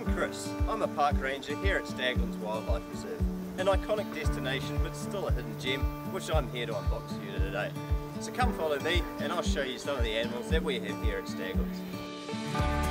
I'm Chris. I'm a park ranger here at Staglands Wildlife Reserve, an iconic destination but still a hidden gem, which I'm here to unbox for you today. So come follow me and I'll show you some of the animals that we have here at Staglands.